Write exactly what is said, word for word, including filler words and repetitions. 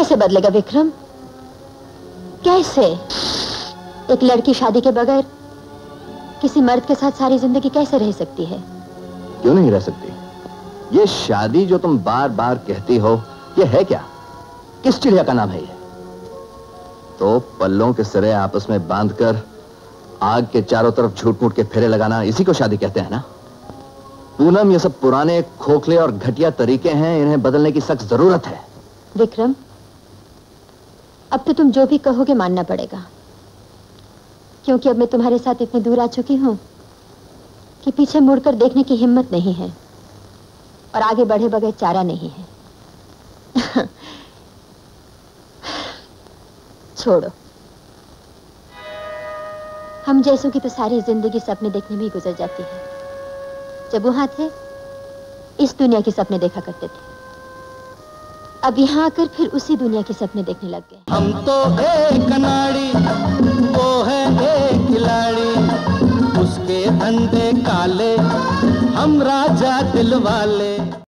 कैसे बदलेगा विक्रम? कैसे? एक लड़की शादी के बगैर किसी मर्द के साथ सारी जिंदगी कैसे रह सकती है? क्यों नहीं रह सकती? ये शादी जो तुम बार बार कहती हो, ये है क्या? किस चिड़िया का नाम है ये? तो पल्लों के सिरे आपस में बांधकर आग के चारों तरफ झूठ मूठ के फेरे लगाना, इसी को शादी कहते हैं ना? पूनम, ये सब पुराने खोखले और घटिया तरीके हैं, इन्हें बदलने की सख्त जरूरत है। विक्रम, अब तो तुम जो भी कहोगे मानना पड़ेगा, क्योंकि अब मैं तुम्हारे साथ इतनी दूर आ चुकी हूं कि पीछे मुड़कर देखने की हिम्मत नहीं है और आगे बढ़े बगैर चारा नहीं है। छोड़ो, हम जैसों की तो सारी जिंदगी सपने देखने में ही गुजर जाती है। जब वहां थे, इस दुनिया के सपने देखा करते थे, अब यहाँ आकर फिर उसी दुनिया के सपने देखने लग गए। हम तो एक अनाड़ी, वो है एक खिलाड़ी, उसके धंधे काले, हम राजा दिल वाले।